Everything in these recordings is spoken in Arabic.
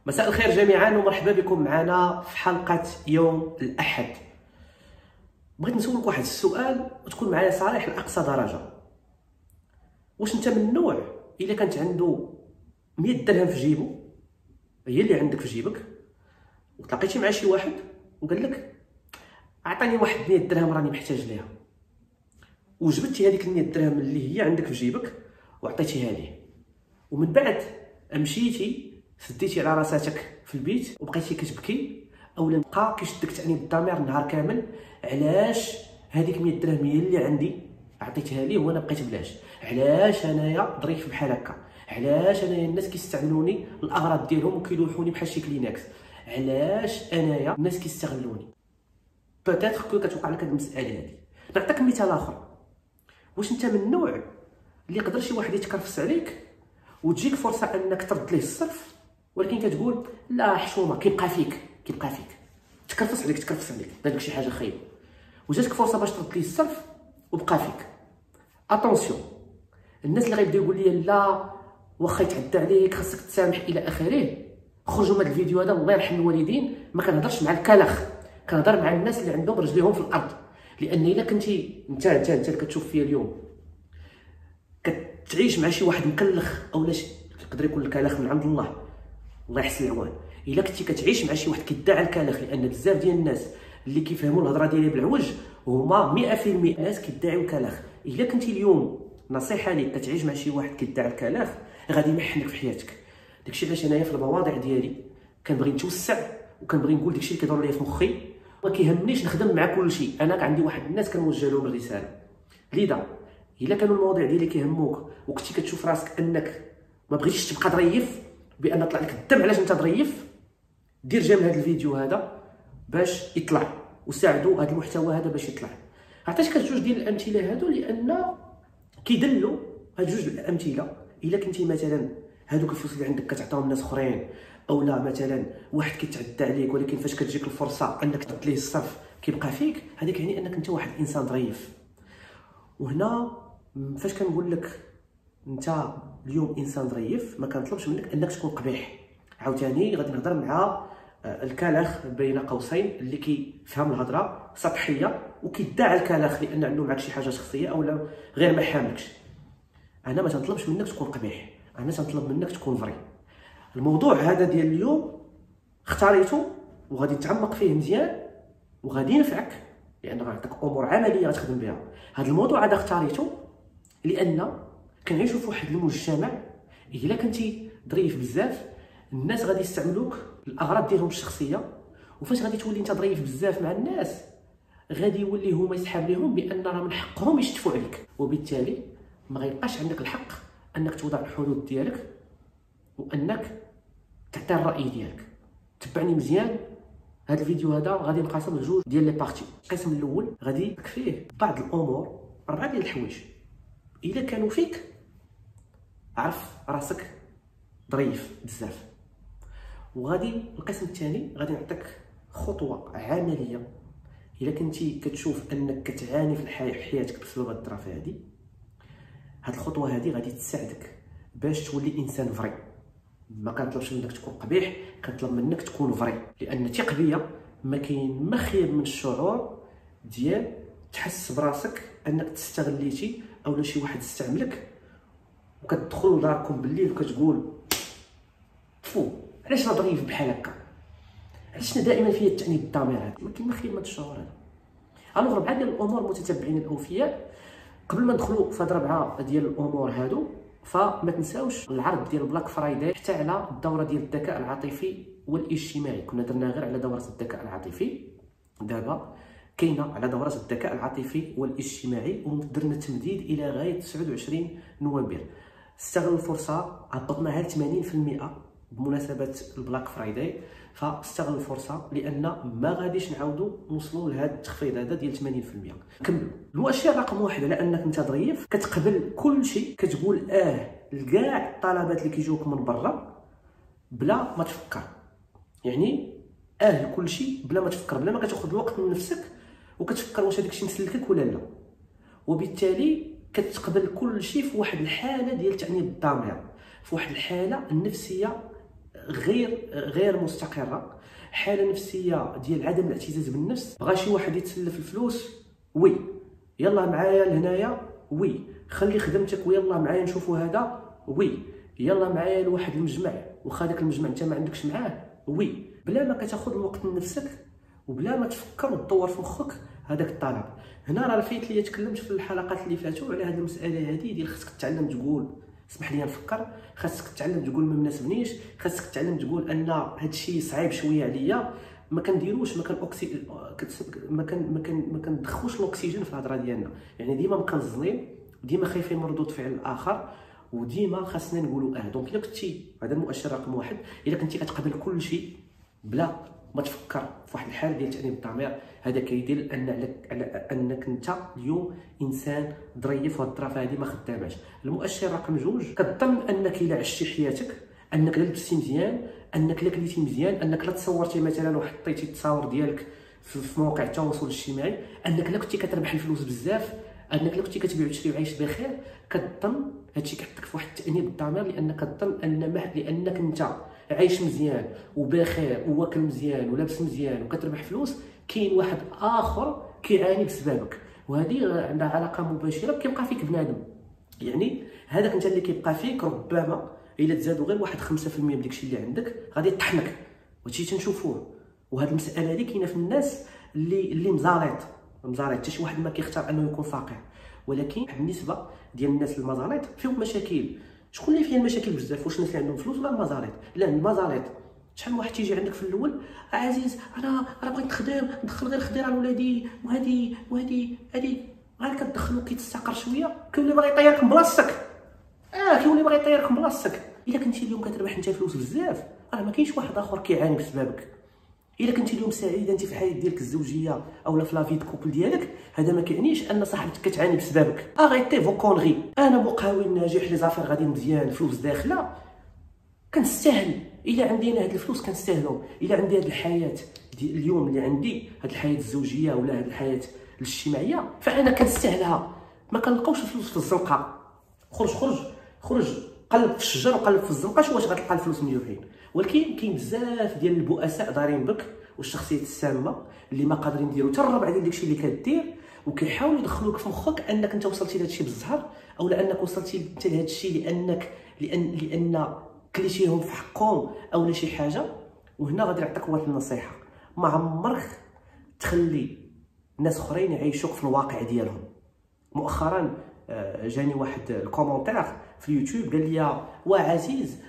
مساء الخير جميعا ومرحبا بكم معنا في حلقة يوم الأحد. بغيت نسولك واحد السؤال وتكون معايا صريح لأقصى درجة. واش انت من النوع الا كانت عنده 100 درهم في جيبو، هي اللي عندك في جيبك، وتلاقيتي مع شي واحد وقال لك اعطيني واحد 100 درهم راني محتاج ليها، وجبتي هذيك 100 درهم اللي هي عندك في جيبك وعطيتيها ليه، ومن بعد مشيتي سديتي على راساتك في البيت وبقيتي كتبكي، اولا بقى كيشدك تاني بالضمير النهار كامل علاش هذيك 100 درهم هي اللي عندي عطيتها ليه وانا بقيت بلاش، علاش انايا ظريف بحال هكا، علاش انايا الناس كيستعملوني الاغراض ديالهم وكيلوحوني بحال شي كلينكس، علاش انايا الناس كيستغلوني. بوتيتر كون كتوقع لك هاد المساله هادي. نعطيك مثال اخر. واش انت من النوع اللي يقدر شي واحد يتكرفس عليك وتجيك فرصه انك ترد ليه الصرف، ولكن كتقول لا حشومه كيبقى فيك تكرفس عليك دارك شي حاجه خايبه، وجاتك فرصه باش ترد ليه الصرف وبقى فيك. اتونسيون، الناس اللي غيبداو يقول لي لا واخا يتعدى عليك خاصك تسامح الى اخره، خرجوا من هذا الفيديو هذا. الله يرحم الوالدين، ما كنهضرش مع الكلخ، كنهضر مع الناس اللي عندهم رجليهم في الارض. لان الا كنتي انت اللي كتشوف فيا اليوم كتعيش مع شي واحد مكلخ اولا يقدر يكون الكلخ من عند الله يحسن العوان، الا كنتي كتعيش مع شي واحد كيدعي الكلخ، لان بزاف ديال الناس اللي كيفهموا الهضره ديالي بالعوج هما 100% ناس كيدعيو الكلخ. الا كنتي اليوم نصيحه ليك كتعيش مع شي واحد كيدعي الكلخ غادي يمحنك في حياتك. داكشي علاش انايا في المواضيع ديالي كنبغي نتوسع وكنبغي نقول داكشي اللي كيدور ليا في مخي، ما كيهمنيش نخدم مع كل شيء. انا عندي واحد الناس كنوجه لهم الرساله. لذا الا كانوا المواضيع ديالي كيهموك وكنتي كتشوف راسك انك ما بغيتيش تبقى ظريف بان طلع لك الدم علاش انت ظريف، دير جيم هذا الفيديو هذا باش يطلع، وساعدوا هذا المحتوى هذا باش يطلع. عطيتك جوج ديال الامثله هادو لان كيدلوا هاد جوج الامثله. الا كنتي مثلا هادوك الفلوس اللي عندك كتعطيهم الناس اخرين، او لا مثلا واحد كيتعدى عليك ولكن فاش كتجيك الفرصه انك ترد ليه الصرف كيبقى فيك، هذاك يعني انك انت واحد الانسان ظريف. وهنا فاش كنقول لك انت اليوم انسان ظريف ما كنطلبش منك انك تكون قبيح. عاوتاني غادي نهضر مع الكلخ بين قوسين اللي كيفهم الهضره سطحيه وكيدعي الكلخ لان عنده معك شي حاجه شخصيه اولا غير ما حاملكش. انا ما تنطلبش منك تكون قبيح، انا تنطلب منك تكون ظريف. الموضوع هذا ديال اليوم اختاريته وغادي نتعمق فيه مزيان وغادي ينفعك، لان غنعطيك امور عمليه غتخدم بها. هذا الموضوع هذا اختاريته لان كنعيشوا في واحد المجتمع الا كنتي ظريف بزاف الناس غادي يستعملوك الاغراض ديالهم الشخصيه، وفاش غادي تولي انت ظريف بزاف مع الناس غادي يولي هما يسحاب لهم بان راه من حقهم يشتفوا عليك، وبالتالي ما غيبقاش عندك الحق انك توضع الحدود ديالك وانك تعطي الراي ديالك. تبعني مزيان، هذا الفيديو هذا غادي نقسم لجوج ديال لي بارتي. القسم الاول غادي فيه بعض الامور، 4 ديال الحوايج الا كانوا فيك عرف راسك ظريف بزاف. وغادي القسم الثاني غادي نعطيك خطوه عمليه الا كنتي كتشوف انك كتعاني في حياتك بسبب هاد الظرافه هادي. هاد الخطوه هادي غادي تساعدك باش تولي انسان فري. ما كنطلبش منك تكون قبيح، كنطلب منك تكون فري، لان ثق بيا ما كاين ما خير من الشعور ديال تحس براسك انك تستغليتي اولا شي واحد استعملك، وكتدخل لداركم بالليل وكتقول فو علاش انا ظريف بحال هكا، علاش انا دائما فيا التانيب الضمير هذا. ما كاين ما خير من الشعور هذا. الوغ 4 ديال الامور متتبعين الاوفياء. قبل ما ندخلوا في هاد 4 ديال الامور هادو فما تنساوش العرض ديال بلاك فرايداي حتى على الدوره ديال الذكاء العاطفي والاجتماعي. كنا درنا غير على دوره الذكاء العاطفي، دابا كاينه على دوره الذكاء العاطفي والاجتماعي ودرنا تمديد الى غايه 29 نوفمبر. استغلوا الفرصه، هبطناها ل 80% بمناسبه البلاك فرايداي، فاستغلوا الفرصه لان ما غاديش نعاودوا نوصلوا لهذا التخفيض هذا ديال 80%. كملوا. الاشياء رقم 1 على انك انت ظريف، كتقبل كل شيء، كتقول لكاع الطلبات اللي كيجيوك من برا بلا ما تفكر. يعني لكل شيء بلا ما تفكر، بلا ما كتاخذ الوقت من نفسك وكتفكر واش هذاك الشيء مسلكك ولا لا. وبالتالي كتقبل كل شيء في واحد الحاله ديال تأنيب الضمير، في واحد الحاله النفسيه غير مستقره، حاله نفسيه ديال عدم الاعتزاز بالنفس. بغى شي واحد يتسلف الفلوس، وي يلا معايا لهنايا، وي خلي خدمتك ويلا معايا نشوفوا هذا، وي يلا معايا لواحد المجمع واخا داك المجمع انت ما عندكش معاه، وي بلا ما كتاخذ الوقت لنفسك وبلا ما تفكر وتدور في مخك هذاك الطلب. هنا راه فايت ليا تكلمت في الحلقات اللي فاتوا على هذه المساله هذه ديال خصك تتعلم تقول اسمح لي نفكر، خاصك تتعلم تقول ما مناسبنيش، خاصك تتعلم تقول ان هذا الشيء صعيب شويه عليا، ما كنديروش ما كندخلوش الاكسجين في الهضره ديالنا، يعني ديما مكنزنين، ديما خايفين من ردود فعل الاخر، وديما خاصنا نقولوا دونك الا كنتي هذا المؤشر رقم واحد، الا كنتي كتقبل كل شيء بلا ما تفكر في واحد الحاله ديال تانيب الضمير، هذا كيدل انك انت اليوم انسان ظريف وهاد الظرافه هذه ما خداماش. المؤشر رقم جوج، كتظن انك الا عشتي حياتك، انك لا لبستي مزيان، انك لا كليتي مزيان، انك لا تصورتي مثلا وحطيتي التصاور ديالك في مواقع التواصل الاجتماعي، انك لا كنتي كتربح الفلوس بزاف، انك لا كنتي كتبيع وتشري وعايش بخير، كتظن هادشي كيحطك في واحد التانيب الضمير، لانك كتظن لانك انت عايش مزيان وبخير وواكل مزيان ولابس مزيان وكتربح فلوس، كاين واحد اخر كيعاني بسببك، وهذه عندها علاقه مباشره كيبقى فيك بنادم. يعني هذاك انت اللي كيبقى فيك ربما الا تزادوا غير واحد 5% من داكشي اللي عندك غادي يطحنك، وهادشي تنشوفوه. وهاد المساله هذه كاينه في الناس اللي مزالط حتى شي واحد ما كيختار انه يكون فقير، ولكن بالنسبه ديال الناس المزالط فيهم مشاكل. شكون اللي فيها المشاكل بزاف؟ واش الناس اللي عندهم فلوس ولا المزالط؟ لا المزالط. شحال من واحد تيجي عندك في الاول عزيز انا بغيت نخدم ندخل غير خديره لولادي وهادي غير كتدخلو كيتستقر شويه كيولي باغي يطيرك من بلاصتك. كيولي باغي يطيرك من بلاصتك. الا كنتي اليوم كتربح انت فلوس بزاف راه ما كاينش واحد اخر كيعاني بسببك. الا كنتي اليوم سعيد انت في الحياه ديالك الزوجيه اولا في لافي كوبل ديالك، هذا ما كيعنيش ان صاحبتك كتعاني بسببك. اغيتي فو كونغي، انا مقاول ناجح لي زافير غادي مزيان فلوس داخله كنستاهل. الا عندي انا هاد الفلوس كنستاهلهم. الا عندي هاد الحياه ديال اليوم اللي عندي، هاد الحياه الزوجيه ولا هاد الحياه الاجتماعيه، فانا كنستاهلها. ما كنلقاوش الفلوس في الزنقه. خرج قلب في الشجر وقلب في الزنقه، شو واش غتلقى الفلوس مليوحين. ولكن كاين بزاف ديال البؤساء دايرين بك والشخصيات السامه اللي ما قادرين يديروا حتى الربع ديال داكشي اللي كدير، وكيحاولوا يدخلوك في مخك انك انت وصلتي لهادشي بالزهر، او لانك وصلتي انت لهادشي لان كليتيهم في حقهم او لا شي حاجه. وهنا غادي نعطيك واحد النصيحه، ما عمرك تخلي ناس اخرين يعيشوك في الواقع ديالهم. مؤخرا جاني واحد الكومونتير في اليوتيوب قال لي عزيز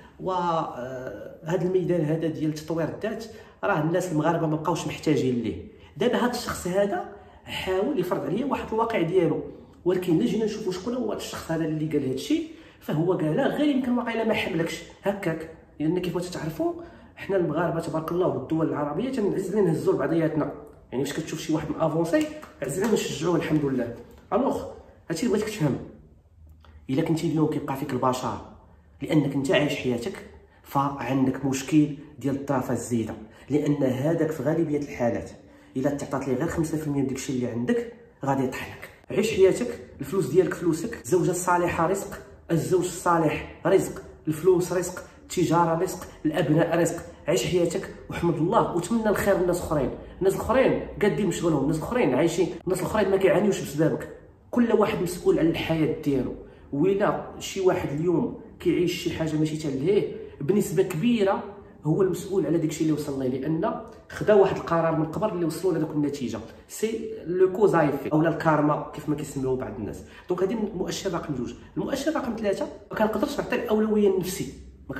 هذا الميدان هذا ديال تطوير الذات راه الناس المغاربه ما بقاوش محتاجين ليه. دابا هذا الشخص هذا حاول يفرض عليا واحد الواقع ديالو، ولكن الا جينا نشوفوا شكون هو الشخص هذا اللي قال هذا الشيء، فهو قال غير يمكن واقيلا ما حملكش هكاك. لان كيف ما تعرفوا حنا المغاربه تبارك الله والدول العربيه تنعزلين نهزوا لبعضياتنا، يعني فاش كتشوف شي واحد من افونسي عزلين نشجعوه الحمد لله. الوغ هادشي اللي بغيتك تفهم، الا كنتي اليوم كيبقى فيك البشر لانك انت عايش حياتك، فعندك مشكل ديال الطرافه الزايده، لان هذاك في غالبيه الحالات الا تعطات ليه غير 5% من داكشي اللي عندك غادي يطحنك. عيش حياتك، الفلوس ديالك فلوسك، الزوجه الصالحه رزق، الزوج الصالح رزق، الفلوس رزق، التجاره رزق، الابناء رزق. عيش حياتك وحمد الله وتمنى الخير للناس الاخرين. الناس الاخرين قادين مشغولهم، الناس الاخرين عايشين، الناس الاخرين ما كيعانيوش بسببك. كل واحد مسؤول على الحياه ديالو. وإلا شي واحد اليوم كيعيش شي حاجه ماشي تالهيه بنسبه كبيره هو المسؤول على داكشي اللي وصل ليه، لان خدا واحد القرار من قبل اللي وصلوا لهذوك النتيجه. سي لو كوز ايفي اولا الكارما كيف ما كيسميوه بعض الناس. دونك هذه المؤشر رقم جوج. المؤشر رقم ثلاثه، ما كنقدرش نعطي الاولويه لنفسي،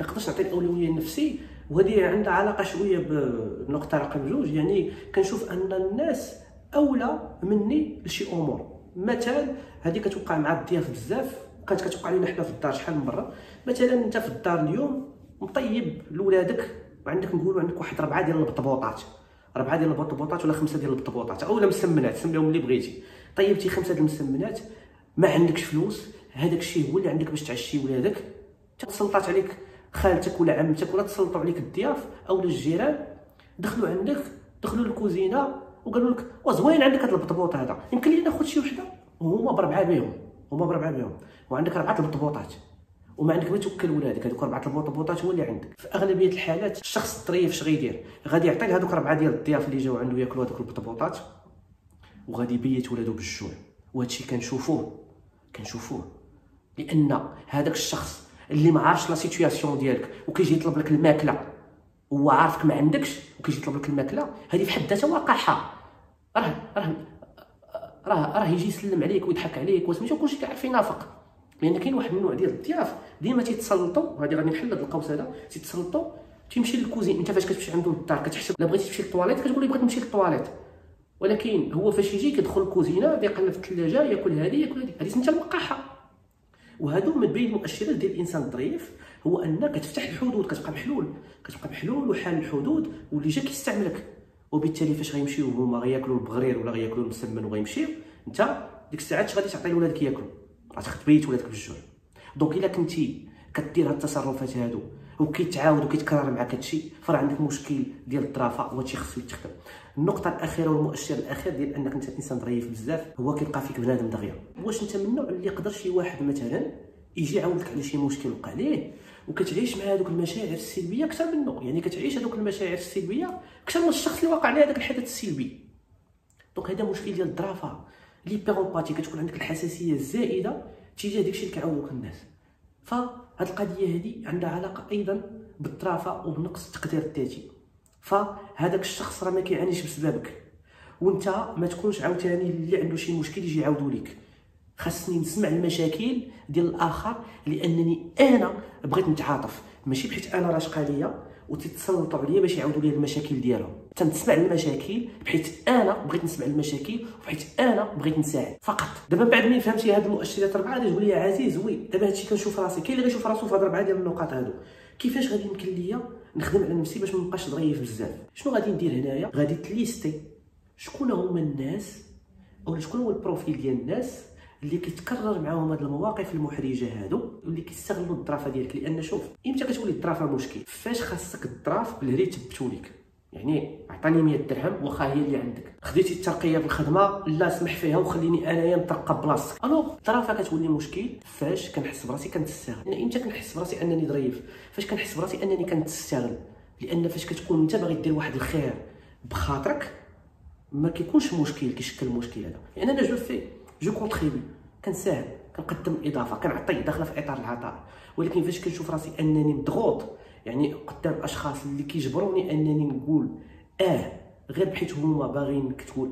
وهذه عندها علاقه شويه بالنقطه رقم جوج. يعني كنشوف ان الناس اولى مني لشي امور. مثلا هذه كتوقع مع الضياف بزاف، كانت كتوقع لينا حنا في الدار شحال من مره. مثلا انت في الدار اليوم مطيب لولادك وعندك نقولوا عندك واحد 4 ديال البطبوطات، 4 ديال البطبوطات ولا 5 ديال البطبوطات اولا مسمنات، سميهم اللي بغيتي. طيبتي 5 ديال المسمنات، ما عندكش فلوس، هذاك الشيء هو اللي عندك باش تعشي ولادك. تسلطات عليك خالتك ولا عمتك ولا تسلطوا عليك الضياف اولا الجيران، دخلوا عندك، دخلوا للكوزينه وقالوا لك زوين عندك هذا البطبوط هذا، يمكن لي ناخذ شي وحده، وهما بربعه بهم، وعندك 4 البطبوطات، وما عندك ما توكل ولادك. هذوك 4 البوطات هو اللي عندك. في اغلبيه الحالات الشخص الظريف اش غيدير؟ غادي يعطي لهذوك 4 ديال الضياف اللي جاو عنده ياكلوا هذوك البطبوطات، وغادي يبيت ولادو بالجوع. وهادشي كنشوفوه لان هذاك الشخص اللي ما عارفش لا سيتوياسيون ديالك وكيجي يطلب لك الماكله، هو عارفك ما عندكش وكيجي يطلب لك الماكله، هذه في حد ذاتها وقاحه. راه يجي يسلم عليك ويضحك عليك وسميتو كلشي كيعرف ينافق. لان كاين واحد النوع ديال الضياف ديما تيتسلطوا، هذه غادي نحل هذا القوس هذا، تيتسلطوا تيمشي للكوزين. انت فاش كتمشي عنده للدار كتحسب لا بغيتي تمشي للطواليت كتقول لي بغيت نمشي للطواليت، ولكن هو فاش يجي كيدخل الكوزينه يقلب في الثلاجه ياكل هذه هذه سميتها الوقاحه. وهادو من بين المؤشرات ديال الانسان الظريف هو انك كتفتح الحدود، كتبقى محلول وحال الحدود، واللي جا كيستعملك. وبالتالي فاش غيمشيو هما غياكلوا البغرير ولا غياكلوا المسمن وغيمشيو، انت ديك الساعات غادي تعطي لولادك ياكلوا، غتبيت ولادك بالجوع. دونك الا كنتي كدير هاد التصرفات هادو وكيتعاود وكيتكرر معاك هادشي، فراه عندك مشكل ديال الظرافه وهادشي خصو يتخدم. النقطه الاخيره والمؤشر الاخير ديال انك انت انسان ظريف بزاف هو كيلقى فيك بنادم دغيا. واش انت من النوع اللي يقدر شي واحد مثلا يجي يعاودك على شي مشكل وقع ليه وكتعيش مع هذوك المشاعر السلبيه اكثر منه؟ يعني كتعيش هذوك المشاعر السلبيه اكثر من الشخص اللي وقع عليه هذاك الحدث السلبي. دونك هذا مشكل ديال الظرافه. ليبيروباتي كتكون عندك الحساسيه الزائده تجاه داكشي اللي كيعاودوك الناس. فهاد القضيه هذه عندها علاقه ايضا بالظرافه وبنقص التقدير الذاتي. فهذاك الشخص راه ما كيعانيش بسببك، وانت ما تكونش عاوتاني اللي عنده شي مشكل يجي يعاودوا لك. خاصني نسمع المشاكل ديال الاخر لانني انا بغيت نتعاطف، ماشي بحيث انا راشقه ليا وتتسلطوا عليا باش يعاودوا لي المشاكل ديالهم. تنسمع المشاكل بحيث انا بغيت نسمع المشاكل وبحيث انا بغيت نساعد فقط. دابا بعد ما فهمتي هاد المؤشرات 4 غادي تقول لي يا عزيز وي دابا هادشي كنشوف راسي. كاين اللي غيشوف راسو في هاد 4 ديال النقاط هادو. كيفاش غادي يمكن ليا نخدم على نفسي باش ما نبقاش ظريف بزاف؟ شنو غادي ندير هنايا؟ غادي تليستي شكون هما الناس او شكون هو البروفيل ديال الناس اللي كيتكرر معاهم هاد المواقف المحرجه هادو واللي كيستغلوا الظرافه ديالك. لان شوف، امتى كتولي الظرافه مشكل؟ فاش خاصك الظراف بالهري تبتو لك. يعني عطاني 100 درهم واخا هي اللي عندك، خديتي الترقيه في الخدمه لا سمح فيها وخليني انايا نترقى بلاصتك. الوغ الظرافه كتولي مشكل فاش كنحس براسي كنتستغل. يعني امتى كنحس براسي انني ظريف؟ فاش كنحس براسي انني كنتستغل. لان فاش كتكون انت باغي دير واحد الخير بخاطرك ما كيكونش مشكل كيشكل المشكل هذا. يعني انا جو كونتريبي، كنساهم، كنقدم اضافه، كنعطي داخله في اطار العطاء. ولكن فاش كنشوف راسي انني مضغوط يعني قدام اشخاص اللي كيجبروني انني نقول غير بحيث هما باغينك تقول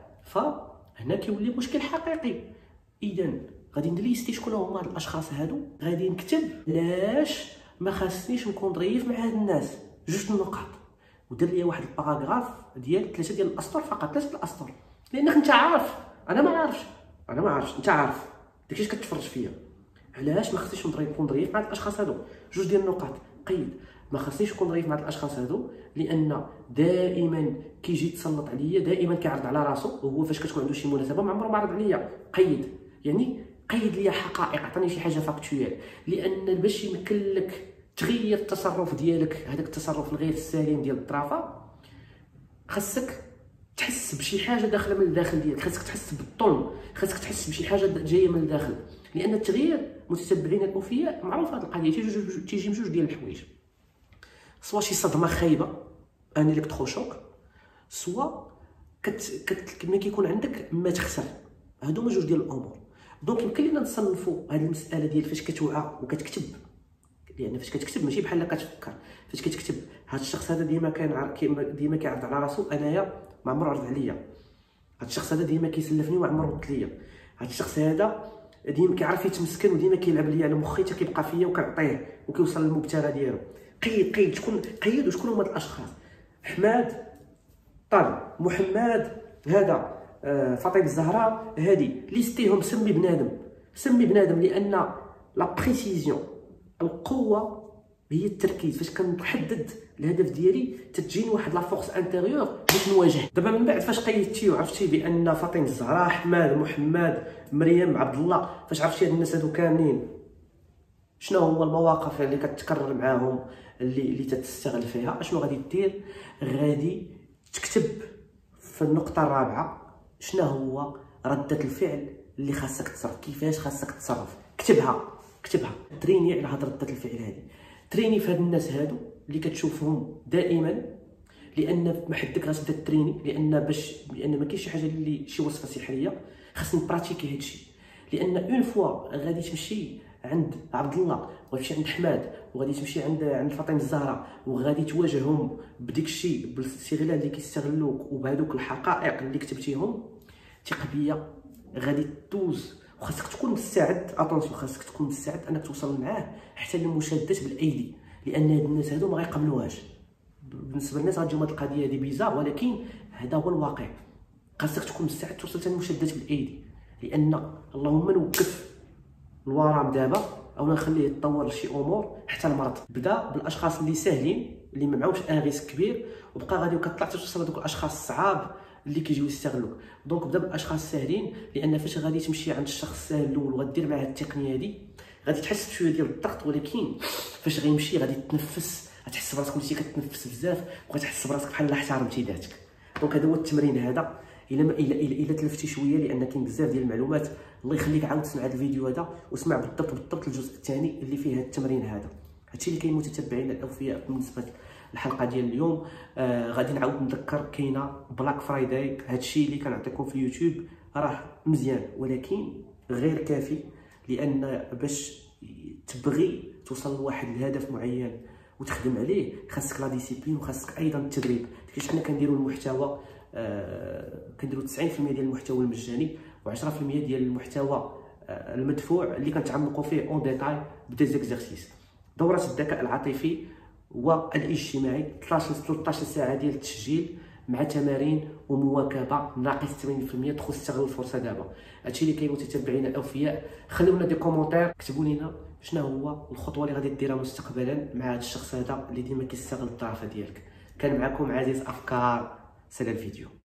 فهنا كيولي مشكل حقيقي. اذا غادي نليستي شكون هما هاد الاشخاص هادو، غادي نكتب علاش ما خاصنيش نكون ظريف مع هاد الناس. 2 النقاط، ودير لي واحد الباراغراف ديال 3 ديال الاسطر فقط، 3 الاسطر. لانك انت عارف انا ما عارفش انت عارف داكشي اش كتفرج فيا. علاش ما خصنيش نكون ظريف مع الاشخاص هادو؟ 2 ديال النقاط. قيد ما خصنيش نكون ظريف مع الاشخاص هادو لان دائما كيجي يتسلط عليا، دائما كيعرض على راسو، وهو فاش كتكون عنده شي مناسبه ما عمره ما عرض عليا. قيد يعني قيد لي حقائق، عطاني شي حاجه فاكتويال. لان باش يمكن لك تغير التصرف ديالك، هذاك التصرف الغير السليم ديال الظرافه، خاصك تحس بشي حاجه داخله من الداخل ديالك، خاصك تحس بالطون، خاصك تحس بشي حاجه جايه من الداخل. لان التغيير متتبعين الاوفياء معروف هذه القضيه تيجي بجوج ديال الحوايج، سوا شي صدمه خايبه ان الكتروشوك، سوا ملي كيكون عندك ما تخسر. هادو هما 2 ديال الامور. دونك يمكن لينا نصنفوا هذه المساله ديال فاش كتوعى وكتكتب. لان فاش كتكتب ماشي بحال كتفكر، فاش كتكتب هذا الشخص هذا ديما كيعرض على راسو انايا ما عمر عرض عليا، هذا الشخص هذا ديما كيسلفني وما عمر رد ليا، هذا الشخص هذا ديما كيعرف يتمسكن وديما كيلعب ليا على مخي حتى كيبقى فيا وكنعطيه وكيوصل للمبتغى ديالو. قيد شكون قيد وشكون هما الاشخاص. حماد، طارق، محمد، هذا فاطمه الزهراء، هادي ليستيهم. سمي بنادم لان لا بريسيزيون، القوه هي التركيز. فاش كنحدد الهدف ديالي تتجيني واحد لا فورس انتيريور باش نواجه. دابا من بعد فاش قيدتي وعرفتي بان فاطمه الزهراء، حماد، محمد، مريم، عبد الله، فاش عرفتي هاد الناس هادو كاملين شنو هو المواقف اللي كتكرر معاهم اللي تتستغل فيها، اشنو غادي دير؟ غادي تكتب في النقطه الرابعه شنو هو رده الفعل اللي خاصك تصرف، كيفاش خاصك تصرف. كتبها كتبها تريني على هاد ردة الفعل هذه. تريني في هاد الناس هادو اللي كتشوفهم دائما، لان ما حدك غتبدا تريني، لان ما كاينش شي حاجه اللي شي وصفه سحريه، خاصني نبراتيكي هادشي. لان اون فوا غادي تمشي عند عبد الله وغتمشي عند حماد وغادي تمشي عند فاطمه الزهراء وغادي تواجههم بديك الشيء، بالاستغلال اللي كيستغلوك وبهذوك الحقائق اللي كتبتيهم، ثق بيا غادي دوز. وخاصك تكون مستعد، اتونسيون، خاصك تكون مستعد انك توصل معاه حتى للمشادات بالايدي، لان هاد الناس هادو ما غيقبلوهاش. بالنسبه للناس غتجيهم هاد القضيه هادي بيزار، ولكن هذا هو الواقع. خاصك تكون مستعد توصل حتى للمشادات بالايدي، لان اللهم نوقف الورم دابا او نخليه يتطور لشي امور حتى المرض. بدا بالاشخاص اللي ساهلين اللي ما معهمش ان ريسك كبير، وبقى غادي كطلع توصل لهذوك الاشخاص الصعاب اللي كيجيو يستغلوك. دونك بدا بالاشخاص الساهلين، لان فاش غادي تمشي عند الشخص الساهل الاول وغدير معاه التقنيه هادي غادي تحس بشويه ديال الضغط، ولكن فاش غيمشي غادي تنفس، غتحس براسك وليتي كتنفس بزاف وغتحس براسك بحال احترمتي ذاتك. دونك هذا هو التمرين هذا. الا تلفتي شويه، لان كاين بزاف ديال المعلومات، الله يخليك عاود تسمع هذا الفيديو هذا واسمع بالضبط الجزء الثاني اللي فيه هذا التمرين هذا. هادشي اللي كاين متتبعين الاوفياء بالنسبه للحلقه ديال اليوم. غادي نعاود نذكر كاينه بلاك فرايداي، هادشي اللي كنعطيكم في اليوتيوب راه مزيان ولكن غير كافي، لان باش تبغي توصل لواحد الهدف معين وتخدم عليه خاصك لا ديسيبلين وخاصك ايضا التدريب. كيفاش حنا كنديروا المحتوى، كنديروا 90% ديال المحتوى المجاني و10% ديال المحتوى المدفوع اللي كنتعمقوا فيه اون ديتاي بدي زيكزارسيس. دوره الذكاء العاطفي والاجتماعي 13 ساعه ديال التسجيل مع تمارين ومواكبه ناقص 80%. دخل استغل الفرصه دابا. هادشي اللي كاين متتبعينا الاوفياء. خليونا دي كومونتير، كتبوا لينا شنو هو الخطوه اللي غادي ديرها مستقبلا مع هذا الشخص هذا اللي ديما كيستغل الضعف ديالك. كان معكم عزيز افكار. سلام الفيديو.